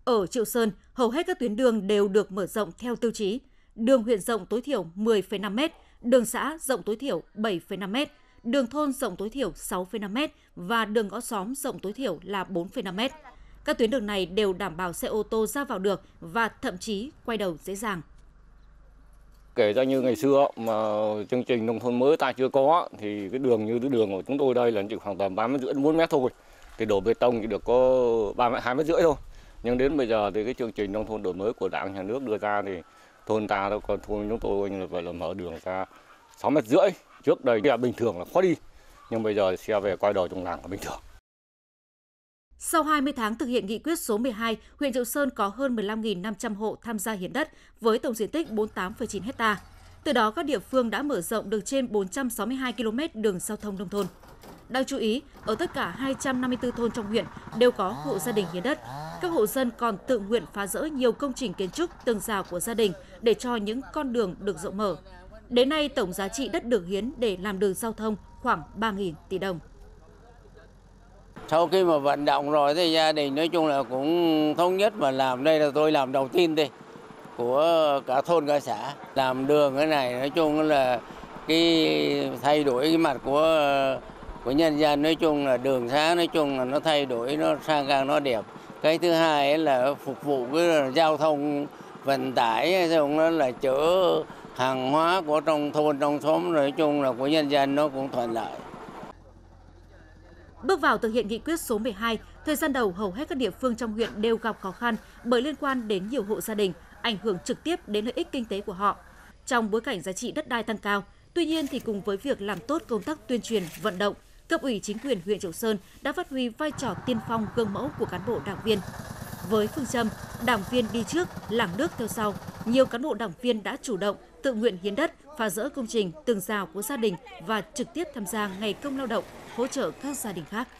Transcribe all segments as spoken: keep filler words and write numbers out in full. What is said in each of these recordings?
Ở Triệu Sơn, hầu hết các tuyến đường đều được mở rộng theo tiêu chí. Đường huyện rộng tối thiểu mười phẩy năm mét, đường xã rộng tối thiểu bảy phẩy năm mét, đường thôn rộng tối thiểu sáu phẩy năm mét và đường ngõ xóm rộng tối thiểu là bốn phẩy năm mét. Các tuyến đường này đều đảm bảo xe ô tô ra vào được và thậm chí quay đầu dễ dàng. Kể ra như ngày xưa mà chương trình nông thôn mới ta chưa có thì cái đường như cái đường của chúng tôi đây là chỉ khoảng tầm ba mét rưỡi đến bốn mét thôi. Thì đổ bê tông chỉ được có ba mét hai mét rưỡi thôi. Nhưng đến bây giờ thì cái chương trình nông thôn đổi mới của Đảng nhà nước đưa ra thì thôn ta đâu còn thôn chúng tôi như vậy là mở đường ra sáu mét rưỡi. Trước đây là bình thường là khó đi. Nhưng bây giờ xe về quay đầu trong làng là bình thường. Sau hai mươi tháng thực hiện nghị quyết số mười hai, huyện Triệu Sơn có hơn mười lăm nghìn năm trăm hộ tham gia hiến đất với tổng diện tích bốn mươi tám phẩy chín ha. Từ đó, các địa phương đã mở rộng được trên bốn trăm sáu mươi hai ki lô mét đường giao thông nông thôn. Đáng chú ý, ở tất cả hai trăm năm mươi tư thôn trong huyện đều có hộ gia đình hiến đất. Các hộ dân còn tự nguyện phá dỡ nhiều công trình kiến trúc tường rào của gia đình để cho những con đường được rộng mở. Đến nay, tổng giá trị đất được hiến để làm đường giao thông khoảng ba nghìn tỷ đồng. Sau khi mà vận động rồi thì gia đình nói chung là cũng thống nhất mà làm, đây là tôi làm đầu tiên đây của cả thôn cả xã. Làm đường cái này nói chung là cái thay đổi cái mặt của của nhân dân, nói chung là đường xá nói chung là nó thay đổi, nó sang càng nó đẹp. Cái thứ hai là phục vụ cái giao thông vận tải, xong đó là chở hàng hóa của trong thôn trong xóm, nói chung là của nhân dân nó cũng thuận lợi. Bước vào thực hiện nghị quyết số mười hai, thời gian đầu hầu hết các địa phương trong huyện đều gặp khó khăn bởi liên quan đến nhiều hộ gia đình, ảnh hưởng trực tiếp đến lợi ích kinh tế của họ. Trong bối cảnh giá trị đất đai tăng cao, tuy nhiên thì cùng với việc làm tốt công tác tuyên truyền, vận động, cấp ủy chính quyền huyện Triệu Sơn đã phát huy vai trò tiên phong gương mẫu của cán bộ đảng viên. Với phương châm đảng viên đi trước, làng nước theo sau, nhiều cán bộ đảng viên đã chủ động tự nguyện hiến đất, phá rỡ công trình, tường rào của gia đình và trực tiếp tham gia ngày công lao động, hỗ trợ các gia đình khác.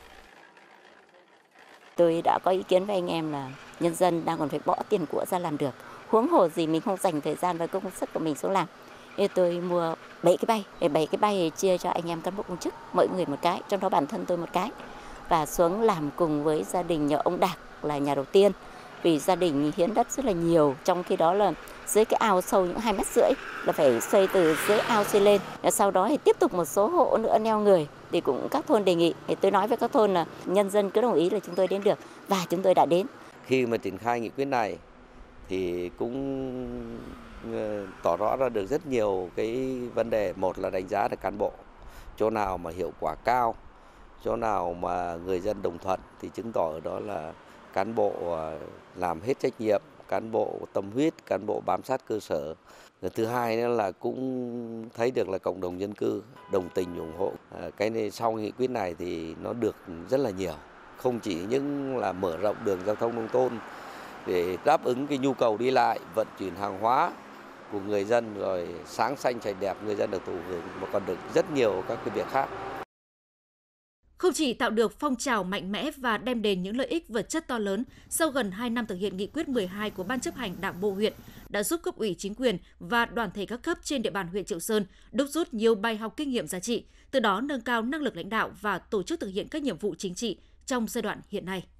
Tôi đã có ý kiến với anh em là nhân dân đang còn phải bỏ tiền của ra làm được. Huống hồ gì mình không dành thời gian và công sức của mình xuống làm. Thì tôi mua bảy cái bay, để bảy cái bay chia cho anh em cán bộ công chức, mỗi người một cái, trong đó bản thân tôi một cái. Và xuống làm cùng với gia đình nhờ ông Đạt là nhà đầu tiên. Vì gia đình hiến đất rất là nhiều, trong khi đó là dưới cái ao sâu những hai mét rưỡi là phải xoay từ dưới ao xoay lên. Sau đó thì tiếp tục một số hộ nữa neo người thì cũng các thôn đề nghị. Thì tôi nói với các thôn là nhân dân cứ đồng ý là chúng tôi đến được và chúng tôi đã đến. Khi mà triển khai nghị quyết này thì cũng tỏ rõ ra được rất nhiều cái vấn đề. Một là đánh giá được cán bộ, chỗ nào mà hiệu quả cao, chỗ nào mà người dân đồng thuận thì chứng tỏ ở đó là cán bộ làm hết trách nhiệm, cán bộ tâm huyết, cán bộ bám sát cơ sở. Thứ hai nữa là cũng thấy được là cộng đồng dân cư đồng tình ủng hộ. Cái này sau nghị quyết này thì nó được rất là nhiều, không chỉ những là mở rộng đường giao thông nông thôn để đáp ứng cái nhu cầu đi lại, vận chuyển hàng hóa của người dân, rồi sáng xanh sạch đẹp người dân được thụ hưởng, mà còn được rất nhiều các cái việc khác. Không chỉ tạo được phong trào mạnh mẽ và đem đến những lợi ích vật chất to lớn, sau gần hai năm thực hiện nghị quyết mười hai của Ban chấp hành Đảng bộ huyện đã giúp cấp ủy chính quyền và đoàn thể các cấp trên địa bàn huyện Triệu Sơn đúc rút nhiều bài học kinh nghiệm giá trị, từ đó nâng cao năng lực lãnh đạo và tổ chức thực hiện các nhiệm vụ chính trị trong giai đoạn hiện nay.